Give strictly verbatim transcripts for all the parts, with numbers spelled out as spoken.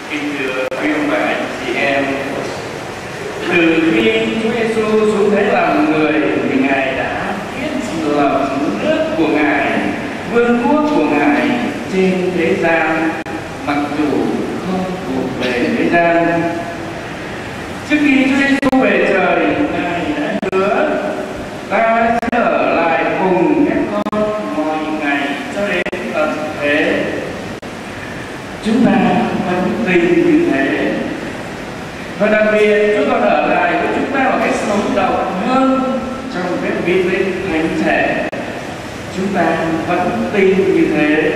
Kính thưa quý ông bà anh chị em, từ khi Chúa Giêsu xuống thế làm người thì Ngài đã thiết lập nước của Ngài, vương quốc của Ngài trên thế gian, mặc dù không thuộc về thế gian. Trước khi Chúa Giêsu về trời, Ngài đã hứa ta sẽ ở lại cùng các con mọi ngày cho đến tận thế. Chúng ta vẫn tin như thế, và đặc biệt Chúa còn ở lại với chúng ta một cách sống động hơn trong cái vi linh thánh thể. Chúng ta vẫn tin như thế,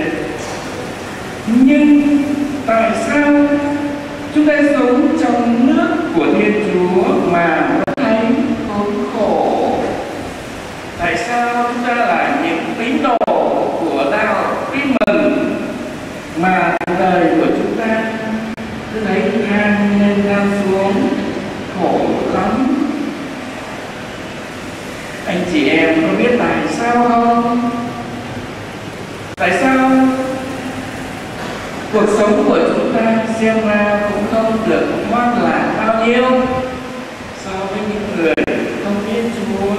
nhưng tại sao chúng ta sống trong nước của Thiên Chúa mà vẫn thấy khốn khổ? Tại sao chúng ta là những tín đồ của đạo tin mừng mà đời của chúng ta cứ thấy than lên than xuống, khổ lắm? Anh chị em có biết tại sao không? Tại sao cuộc sống của chúng ta xem ra cũng không được ngoan lạc bao nhiêu so với những người không biết Chúa?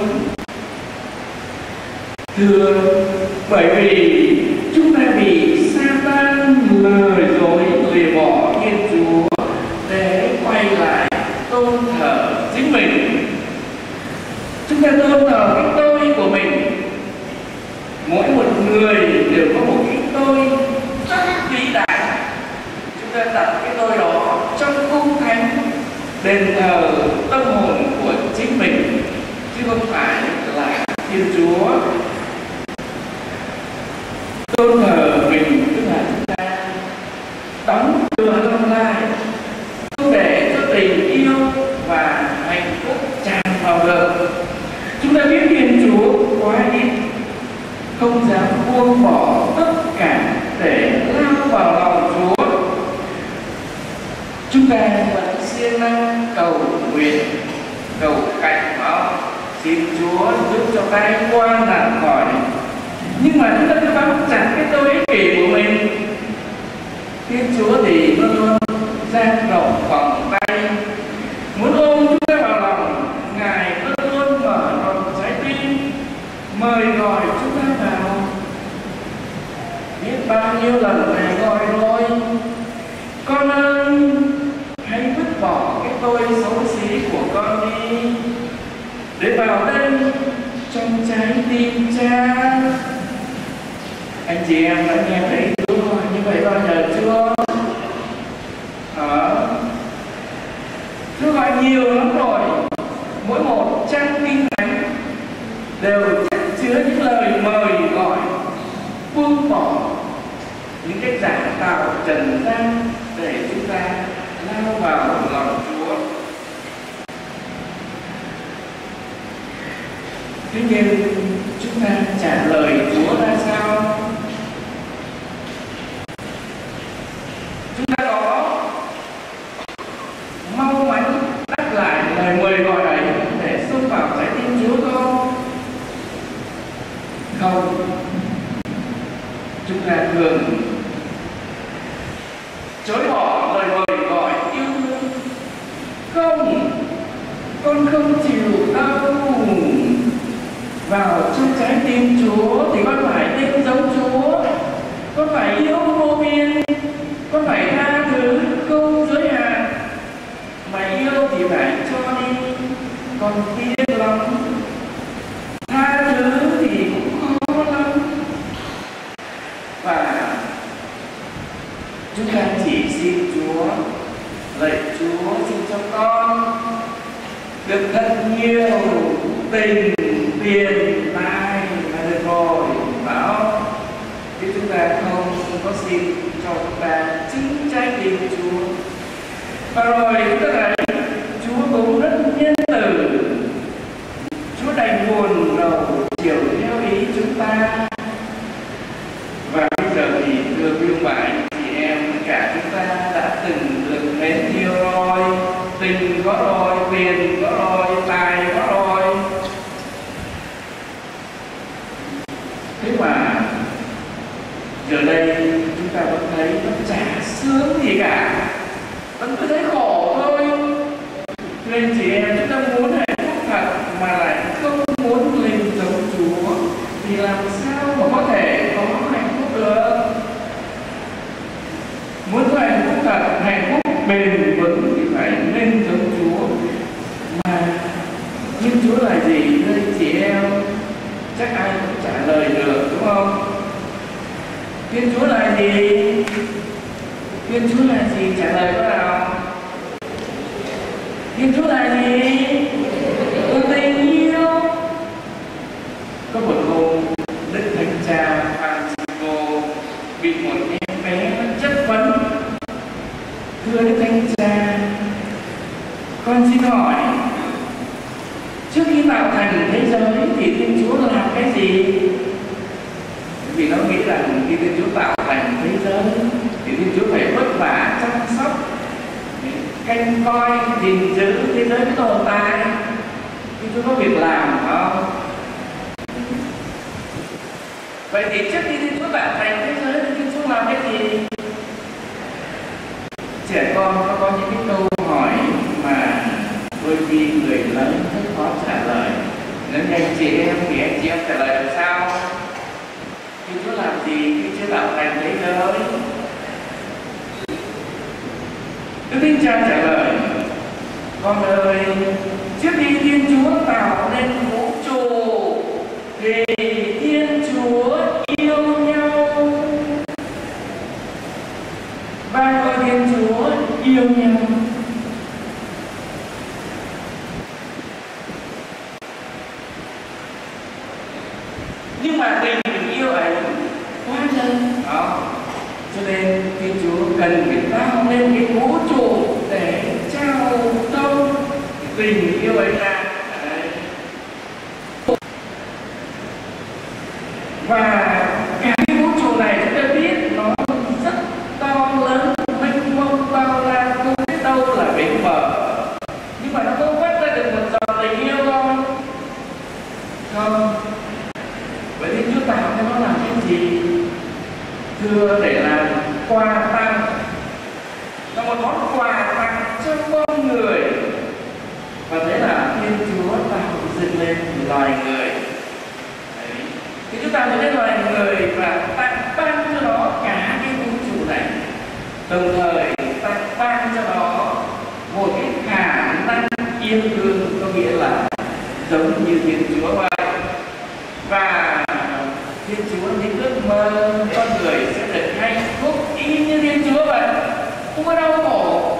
Thưa, bởi vì chúng ta bị Sa-tan lừa dối lìa bỏ Thiên Chúa để quay lại tôn thờ chính mình. Chúng ta tôn thờ cái tôi của mình. Mỗi một người đều có một cái tôi rất vĩ đại. Chúng ta đặt cái tôi đó trong cung thánh, đền thờ tâm hồn của chính mình, chứ không phải là Thiên Chúa. Tôn thờ mình tức là chúng ta đóng cửa lòng lại, không để cho tình yêu và hạnh phúc tràn vào được. Chúng ta biết Thiên Chúa quá ít, không dám buông bỏ tất cả để lao vào lòng Chúa. Chúng ta vẫn siêng năng cầu nguyện, cầu cạnh đó, xin Chúa giúp cho tai qua nạn khỏi. Nhưng mà chúng ta cứ bám chặt cái tôi ích kỷ của mình. Thiên Chúa thì luôn luôn dang rộng vòng tay, muốn ôm chúng ta vào lòng. Ngài luôn luôn mở rộng trái tim, mời gọi chúng ta vào. Biết bao nhiêu lần Ngài gọi rồi: con ơi, hãy vứt bỏ cái tôi xấu xí của con đi, để vào đây trong trái tim Cha. Anh chị em đã nghe thấy Chúa gọi như vậy bao giờ chưa? Đó. Chúa gọi nhiều lắm rồi. Mỗi một trang kinh thánh đều chất chứa những lời mời gọi buông bỏ những cái giả tạo trần gian để chúng ta lao vào lòng Chúa. Tuy nhiên chúng ta trả lời Chúa ra sao? Chúng ta có mau mắn đáp lại lời mời gọi ấy để xông vào trái tim Chúa không? Không. Chúng ta thường chối bỏ lời mời gọi yêu thương. Không, con không chịu đâu. Vào trong trái tim Chúa thì con phải tin giống Chúa, con phải yêu vô biên, con phải tha thứ không giới hạn. Mà yêu thì phải cho đi, còn kiên lắm. Tha thứ thì cũng khó lắm. Và chúng ta chỉ xin Chúa, lạy Chúa xin cho con được thật nhiều tình, tiền, tài là được rồi, bảo. Chứ chúng ta không có xin cho chúng ta chính trái tim Chúa. Và rồi chúng ta thấy Chúa cũng rất nhân từ. Chúa đành buồn rầu chiều theo ý chúng ta. Và bây giờ thì thưa quý ông bà anh chị em, tất cả chúng ta đã từng được mến yêu rồi, tình có rồi, tiền có rồi, tài có rồi. Thế mà giờ đây chúng ta vẫn thấy nó chả sướng gì cả. Muốn có hạnh phúc thật, hạnh phúc bền vững thì phải nên giống Chúa. Mà nhưng Chúa là gì thưa chị em? Chắc ai cũng trả lời được đúng không? Thiên Chúa là gì? Thiên Chúa là gì? Trả lời có nào? Thiên Chúa là gì? Là tình yêu. Có một hôm Đức Thánh Cha Francisco bị một em bé chất vấn: thưa Đức Thánh Cha, con xin hỏi, trước khi tạo thành thế giới thì Thiên Chúa làm cái gì? Vì nó nghĩ rằng khi Thiên Chúa tạo thành thế giới thì Thiên Chúa phải vất vả chăm sóc, canh coi, gìn giữ thế giới tồn tại. Thiên Chúa có việc làm không? Vậy thì trước khi Thiên Chúa tạo thành thế giới thì Thiên Chúa làm cái gì? Trẻ con nó có những cái câu hỏi mà đôi khi người lớn rất khó trả lời. Nếu như anh chị em thì anh chị em trả lời làm sao? Thiên Chúa làm gì khi chưa tạo thành thế giới? Đức Thánh Cha trả lời: con ơi, trước khi Thiên Chúa tạo nên vũ trụ thì Thiên Chúa yêu nhau và coi Thiên Chúa yêu nhau. Nhưng mà tình yêu ấy quá lớn đó, cho nên Thiên Chúa cần phải tạo nên cái vũ trụ để trao đâu tình yêu ấy ra. Đấy. Và cả cái vũ trụ này chúng ta biết nó rất to lớn, mênh mông bao la, không biết đâu là bến bờ. Nhưng mà nó không phát ra được một giọt tình yêu không? Không. Vậy thì Chúa tạo cho nó làm cái gì? Thưa, để làm quà tặng, là một món quà tặng cho con người. Và thế là Thiên Chúa tạo dựng lên loài người. Đấy. Thì Chúa tạo dựng lên loài người và tặng ban cho nó cả cái vũ trụ này, đồng thời tặng ban cho nó một cái khả năng yêu thương, có nghĩa là giống như Thiên Chúa vậy. Và Thiên Chúa những ước mơ con người sẽ được hạnh phúc y như Thiên Chúa vậy, không có đau khổ.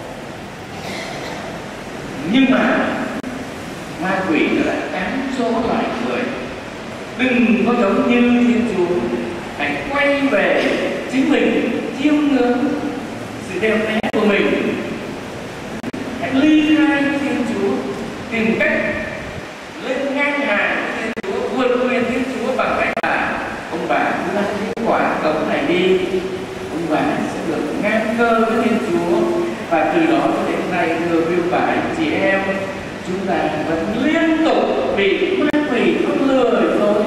Nhưng mà ma quỷ nó lại cám dỗ loài người: đừng có giống như Thiên Chúa, hãy quay về chính mình, chiêm ngưỡng sự đẹp đẽ của mình, hãy ly khai với Thiên Chúa, tìm cách lên ngang hàng với Thiên Chúa, vượt quyền Thiên Chúa bằng cách là ông bà cứ ăn cái quả cống này đi, ông bà sẽ được ngang cơ với Thiên Chúa. Và từ đó cho đến nay, thưa quý bà anh chị em, chúng ta vẫn liên tục bị ma quỷ nó lừa dối.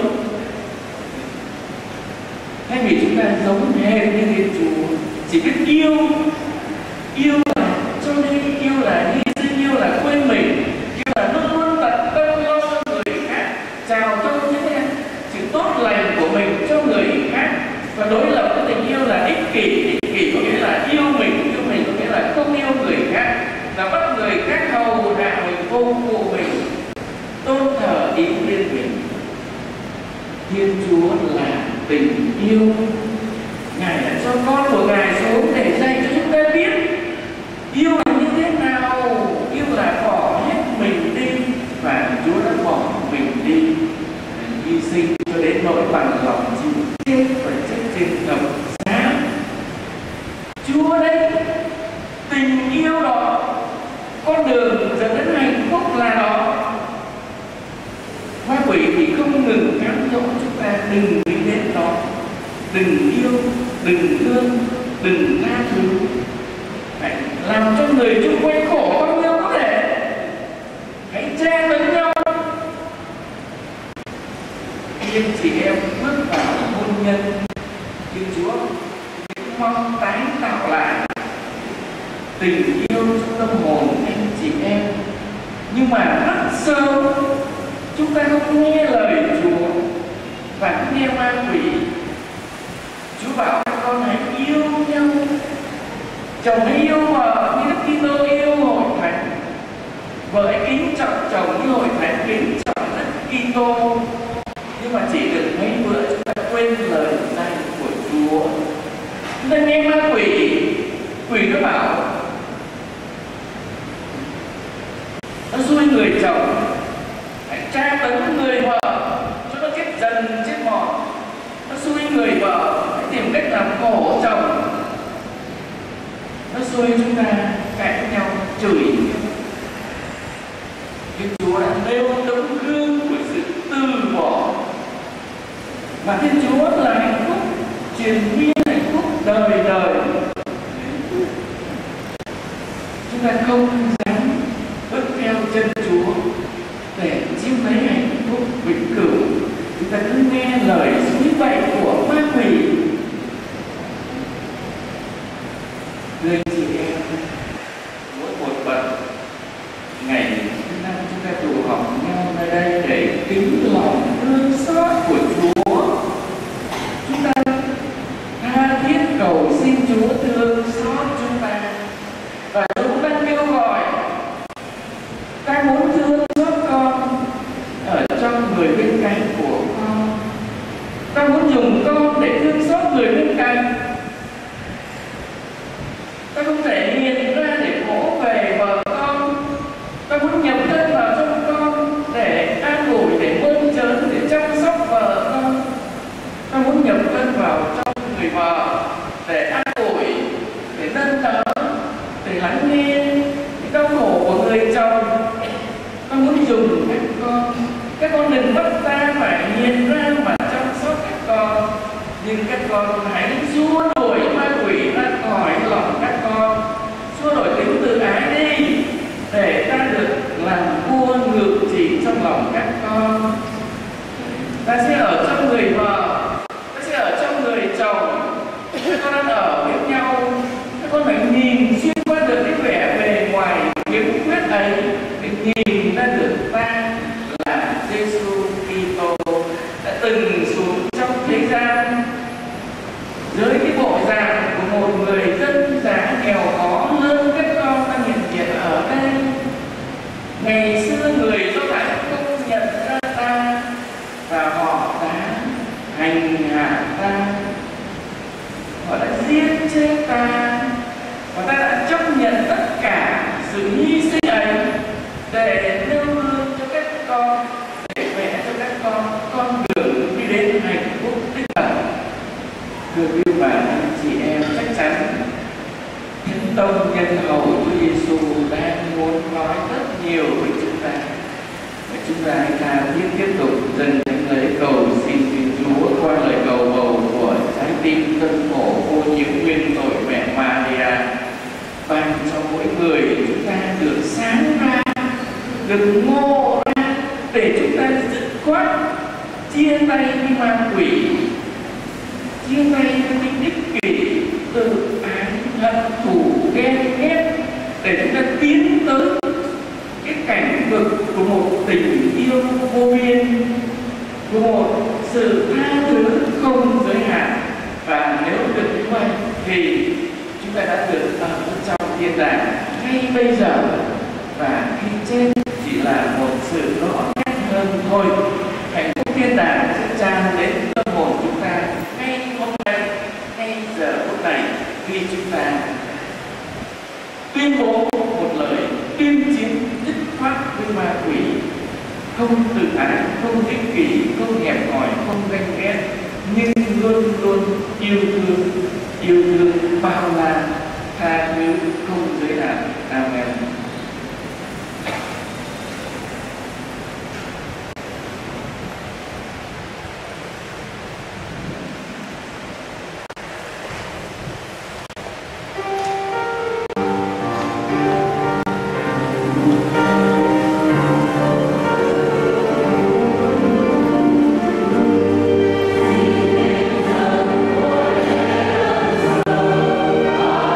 Thay vì chúng ta giống hệt như Thiên Chúa, chỉ biết yêu, yêu là cho đi, yêu là hy sinh, yêu là quên mình, yêu là luôn luôn tận tâm lo cho người khác, chào cho những sự tốt lành của mình cho người khác. Và đối lập với tình yêu là ích kỷ. Ích kỷ có nghĩa là yêu mình, yêu mình có nghĩa là không yêu người khác, là bắt người khác hầu hạ mình, phục vụ mình, tôn thờ ý riêng mình. Thiên Chúa là tình yêu. Ngài đã cho con của Ngài xuống để dạy cho chúng ta biết yêu là như thế nào. Yêu là bỏ hết mình đi, và Chúa đã bỏ mình đi, hy sinh cho đến nỗi bằng lòng chịu chết và chết trên thập giá. Chúa đấy, tình yêu đó, con đường dẫn đến hạnh phúc là đó. Ma quỷ thì không ngừng cám dỗ chúng ta đừng nghĩ đến đó, đừng yêu, đừng thương, đừng tha thứ, phải làm cho người chung quanh khổ bao nhiêu có thể, hãy che lẫn nhau. Khi anh chị em bước vào hôn nhân, Thiên Chúa mong tái tạo lại tình yêu trong tâm hồn anh chị em. Nhưng mà rất sớm chúng ta không nghe lời Chúa và nghe ma quỷ. Chúa bảo các con hãy yêu nhau Chồng yêu vợ như Đức Kitô yêu hội thánh, vợ ấy kính trọng chồng như hội thánh kính trọng Đức Kitô. Nhưng mà chỉ được mấy bữa chúng ta quên lời dạy của Chúa. Chúng ta nghe ma quỷ, quỷ nó bảo, nó xui người chồng hãy tra tấn người vợ cho nó chết dần chết mòn. Nó xui người vợ hãy tìm cách làm khổ chồng. Nó xui chúng ta cãi nhau, chửi nhau. Nhưng Chúa đã nêu tấm gương của sự từ bỏ, mà Thiên Chúa là hạnh phúc truyền miên, hạnh phúc đời đời. Chúng ta không dám bước theo chân Chúa để chiếm lấy hạnh phúc vĩnh cửu. Chúng ta cứ nghe lời suối bậy của ma quỷ. Người chị em, mỗi một bận ngày thứ năm chúng ta tụ họp nhau nơi đây để kính lòng thương xót của Chúa. Chúng ta tha thiết cầu xin Chúa thương xót chúng ta, và Chúa cũng đang kêu gọi ta muốn thương xót con ở trong người bên cạnh của con. Ta muốn dùng con để thương xót người bên cạnh. Ta không thể hiện ra để vỗ về vợ con. Ta muốn nhập thân vào trong con để an ủi, để mơn trớn, để chăm sóc vợ con. Ta muốn nhập thân vào trong người vợ để an ủi, để nâng đỡ, để lắng nghe những đau khổ của người chồng. Ta muốn dùng các con. Các con đừng bắt ta phải hiện ra mà chăm sóc các con, nhưng các con hãy xua đuổi ma quỷ ra khỏi lòng các con, xua đuổi tính tự ái đi, để ta được làm vua ngự trị trong lòng các con. Ta sẽ ở trong người vợ, ta sẽ ở trong người chồng. Các con đang ở với nhau, các con phải nhìn xuyên qua được cái vẻ bề ngoài khiếm khuyết ấy, để nhìn ra được ta là Giêsu Kitô đã từng xuống trong thế gian dưới cái bộ dạng của một người dân dã nghèo khó hơn các con đang hiện diện ở đây. Ngày xưa người Do Thái không nhận ra ta và họ đã hành hạ ta, họ đã giết chết ta, và ta đã chấp nhận tất cả sự hy sinh ấy để nêu gương cho các con, để vẽ cho các con con đường đi đến hạnh phúc đích thực. Thưa quý bà anh chị em, chắc chắn Thánh Tông Nhân Hậu Chúa Giêsu đang muốn nói rất nhiều với chúng ta. Và chúng ta hãy tha thiết tiếp tục dâng những lời cầu xin Thiên Chúa qua lời cầu bầu của trái tim dân khổ vô nhiễm nguyên tội mẹ Maria, ban cho mỗi người chúng ta được sáng ra, được ngộ ra, để chúng ta dứt khoát chia tay với ma quỷ, chia tay với những ích kỷ, tự ái, hận thù, ghen ghét, để chúng ta tiến tới cái cảnh vực của một tình yêu vô biên, của một sự tha thứ không giới hạn. Và nếu được như vậy thì chúng ta đã được ở trong thiên đàng ngay bây giờ, và khi chết chỉ là một sự rõ nét hơn thôi. Hạnh phúc thiên đàng sẽ tràn đến tâm hồn chúng ta ngay hôm nay, ngay giờ phút này, khi chúng ta tuyên bố một lời tuyên chiến dứt khoát với ma quỷ, không tự ái, không ích kỷ, không hẹp hòi, không ganh ghét, nhưng luôn luôn yêu thương, yêu thương bao la, tha thứ không giới hạn. Amen. Hãy subscribe cho kênh Ghiền Mì Gõ để không bỏ lỡ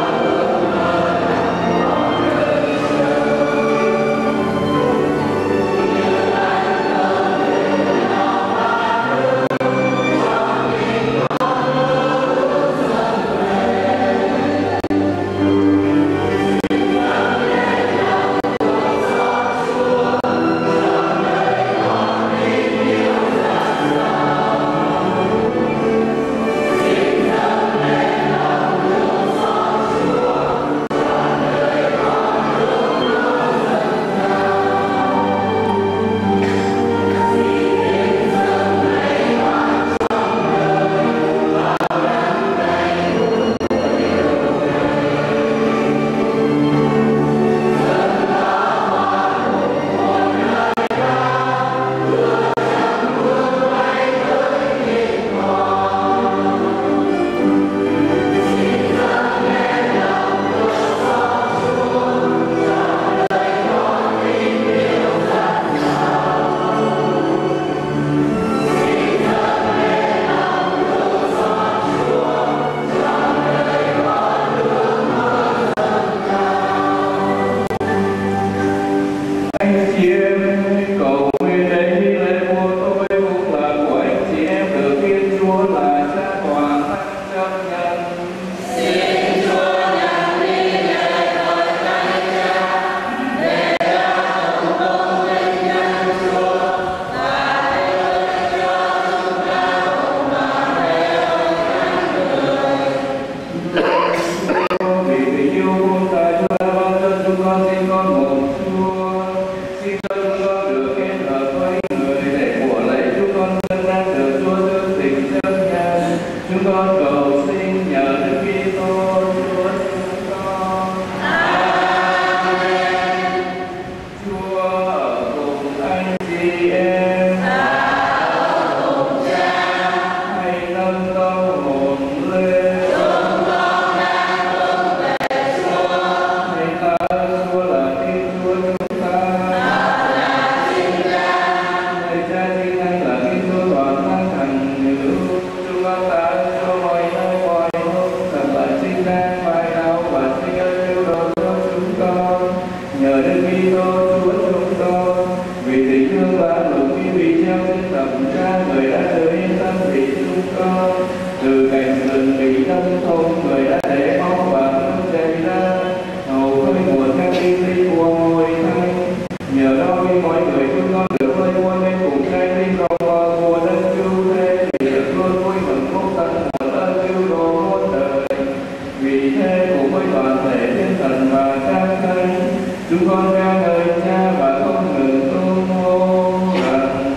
Chúng con ca ngợi Cha và không ngừng tung hô rằng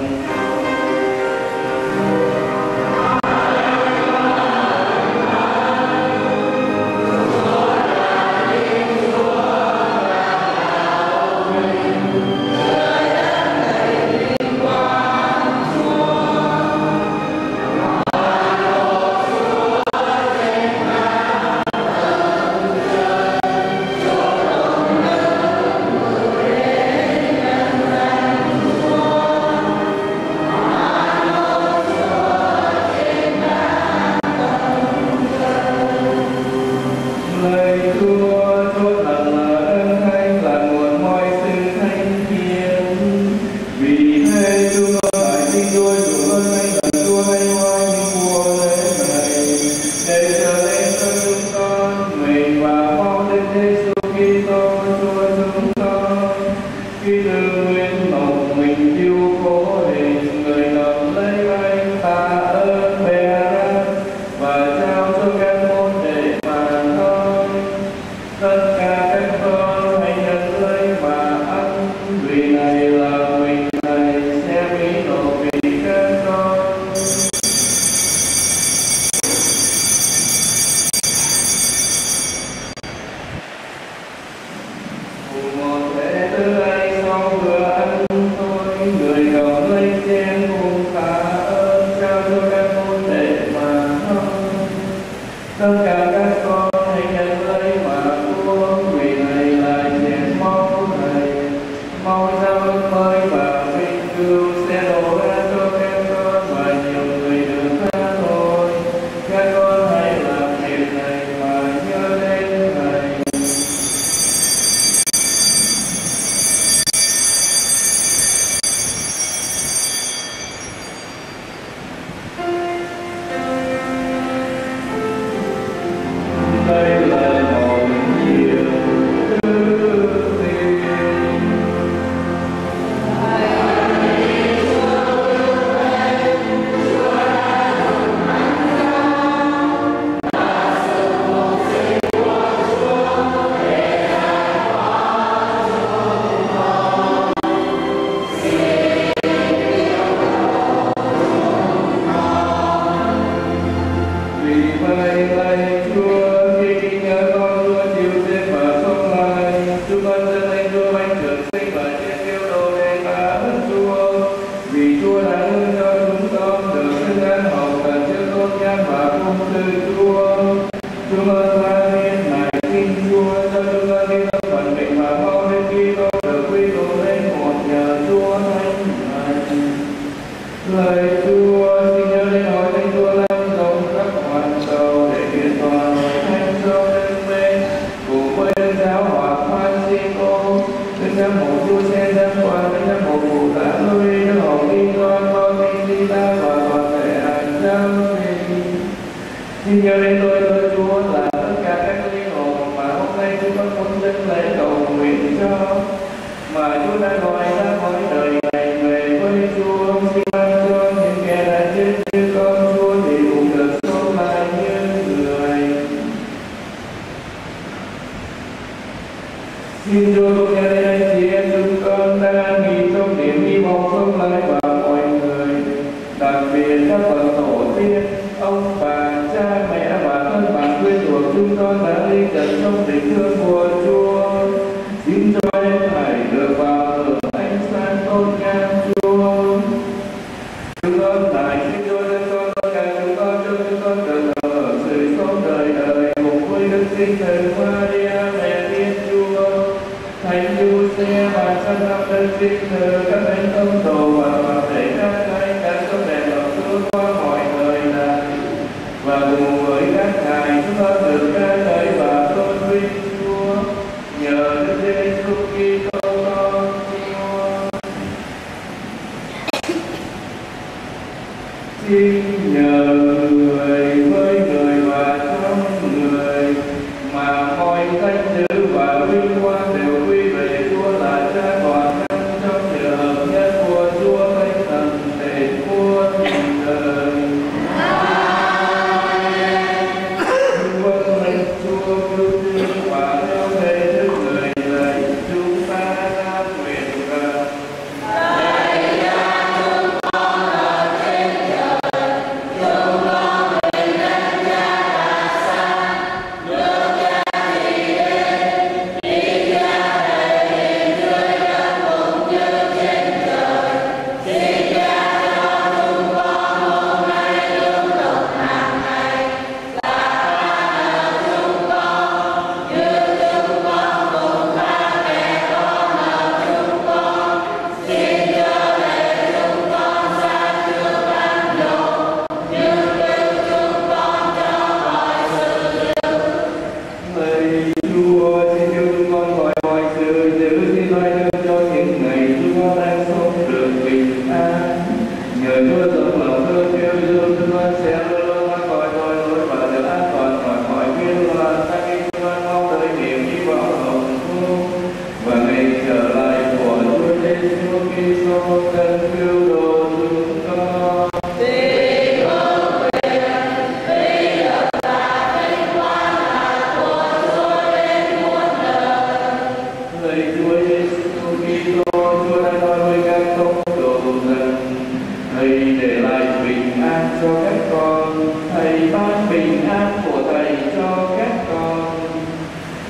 Chúa cứu thương và theo thế trước người lạy chúng ta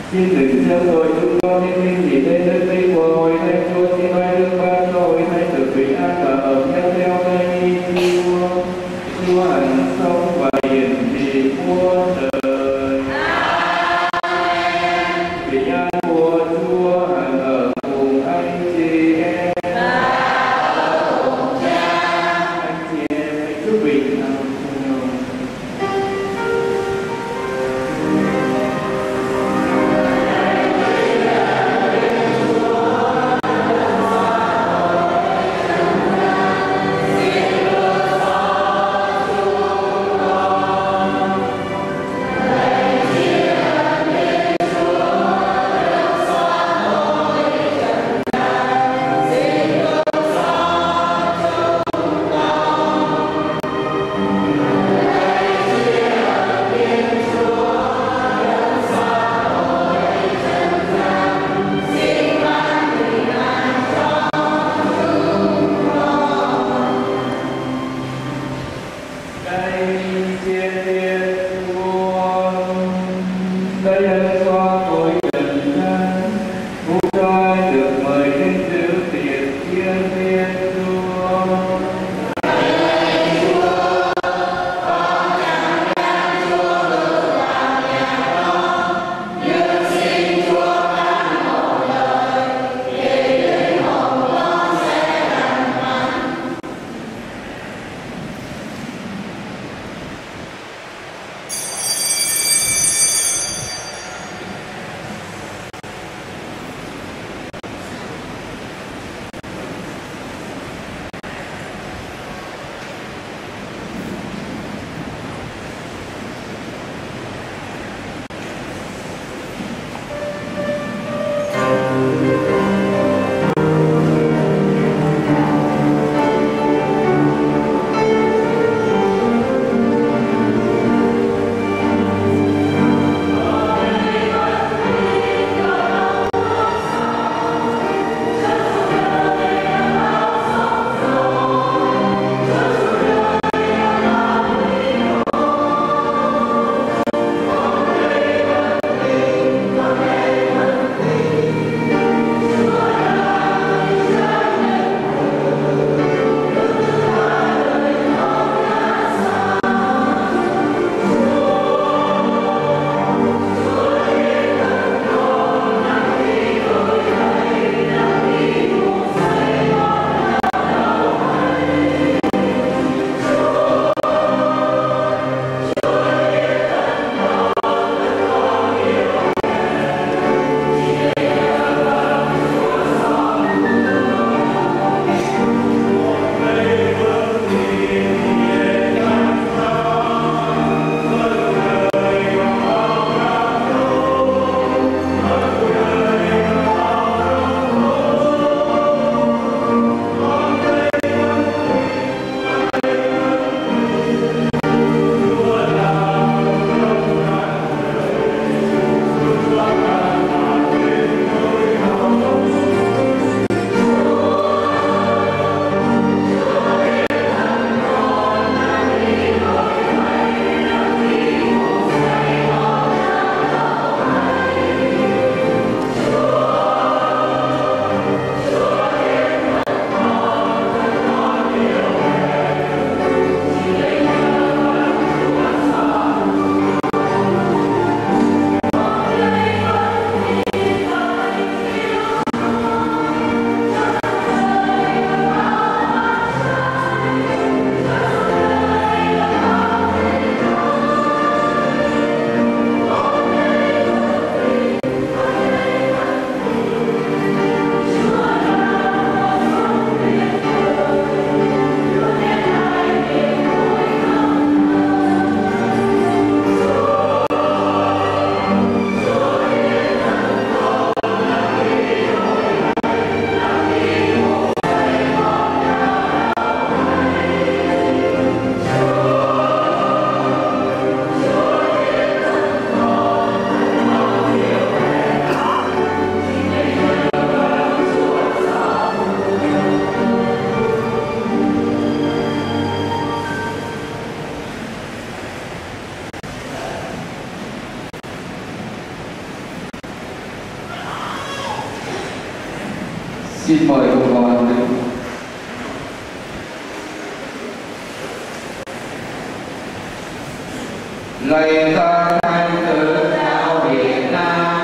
Xin đừng theo tôi chúng con nên minh gì tên nước tây của hội thánh Chúa, xin oai đức ban cho hội thánh được bình an và hợp nhất theo tay Chúa. Chúa hằng sống và hiển thị muôn đời. Bình an của Chúa hằng ở cùng anh chị em. Anh chị em hãy chúc bình an cùng nhau. Hãy subscribe cho kênh Ghiền Mì Gõ để không bỏ lỡ Xin mời cùng đoàn đến. Lạy ta thánh tử giáo Việt Nam,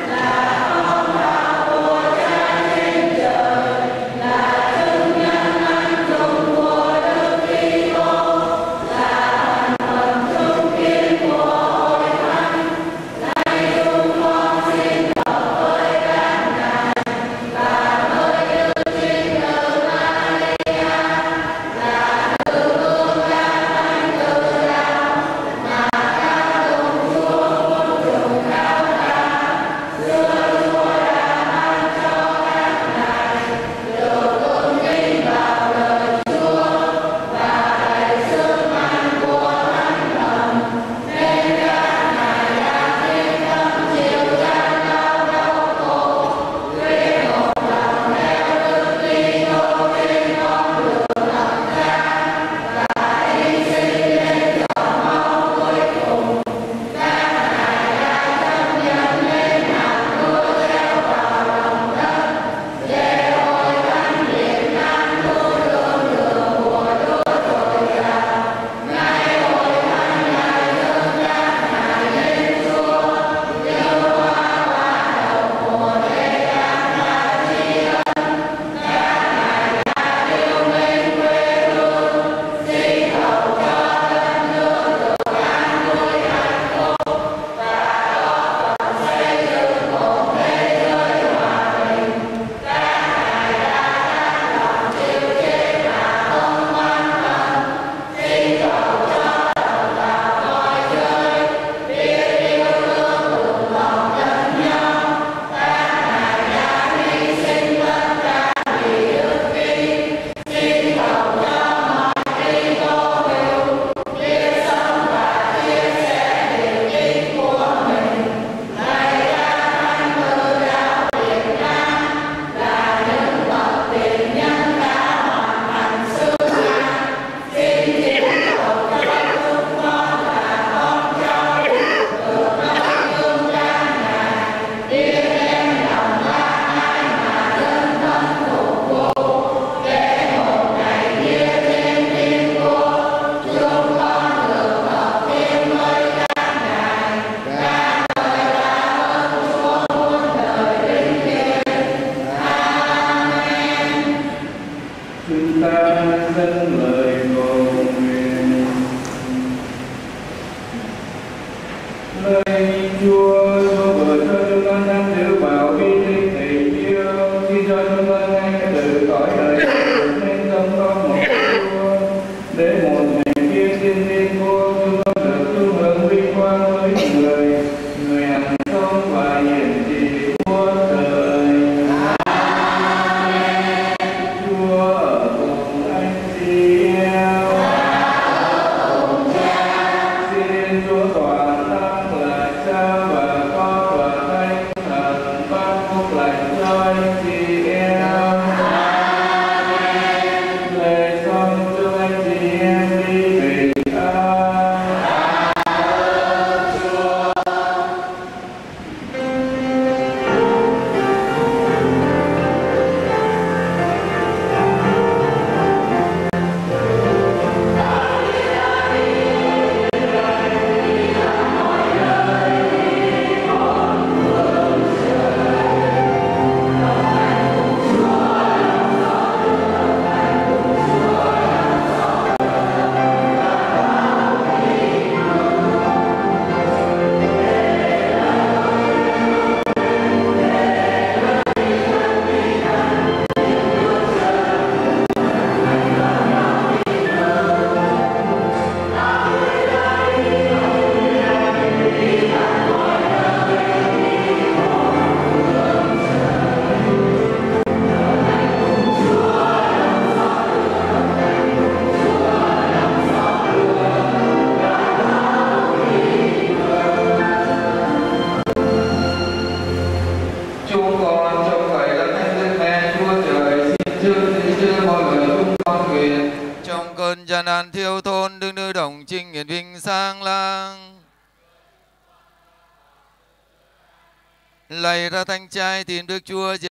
Tràn đàn thiêu thôn đương nữ đồng trinh hiển vinh sang lang. Lạy ra thanh trai tìm Đức Chúa